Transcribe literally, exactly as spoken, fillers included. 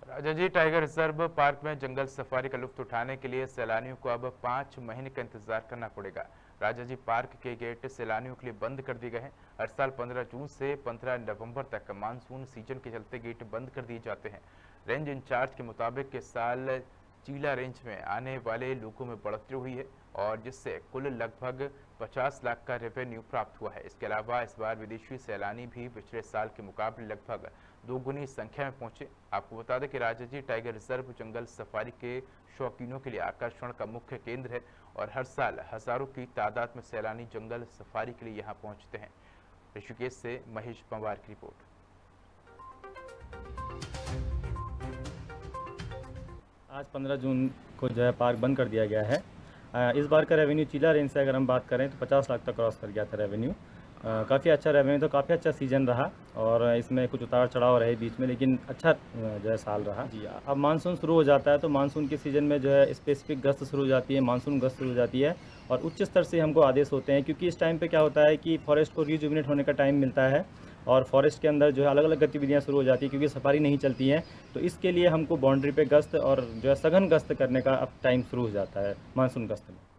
Rajaji tiger reserve park में जंगल safari का लुत्फ उठाने के लिए सैलानियों को अब पाँच महीने का इंतजार करना पड़ेगा। राजाजी पार्क के गेट सैलानियों के लिए बंद कर दिए गए हैं। हर साल पंद्रह जून से पंद्रह नवंबर तक मानसून सीजन के चलते गेट बंद कर दिए जाते हैं। रेंज इंचार्ज के मुताबिक इस साल चीला रेंज में आने वाले लोगों में बढ़ोतरी हुई है और जिससे कुल लगभग पचास लाख का रेवेन्यू प्राप्त हुआ है। इसके अलावा इस बार विदेशी सैलानी भी पिछले साल के मुकाबले लगभग दोगुनी संख्या में पहुंचे। आपको बता दें कि राजाजी टाइगर रिजर्व जंगल सफारी के शौकीनों के लिए आकर्षण का मुख्य केंद्र है और हर साल हजारों की तादाद में सैलानी जंगल सफारी के लिए यहाँ पहुंचते हैं। ऋषिकेश से महेश पंवार की रिपोर्ट। आज पंद्रह जून को जो है पार्क बंद कर दिया गया है। इस बार का रेवेन्यू चीला रेंज से अगर हम बात करें तो पचास लाख तक क्रॉस कर गया था रेवेन्यू। काफ़ी अच्छा रेवेन्यू, तो काफ़ी अच्छा सीज़न रहा और इसमें कुछ उतार चढ़ाव रहे बीच में, लेकिन अच्छा जो है साल रहा। जी, अब मानसून शुरू हो जाता है तो मानसून के सीज़न में जो है स्पेसिफिक गश्त शुरू हो जाती है, मानसून गश्त शुरू हो जाती है और उच्च स्तर से हमको आदेश होते हैं, क्योंकि इस टाइम पे क्या होता है कि फॉरेस्ट को रिजुविनेट होने का टाइम मिलता है और फॉरेस्ट के अंदर जो है अलग अलग गतिविधियां शुरू हो जाती है, क्योंकि सफारी नहीं चलती हैं। तो इसके लिए हमको बाउंड्री पे गश्त और जो है सघन गश्त करने का अब टाइम शुरू हो जाता है मानसून गश्त में।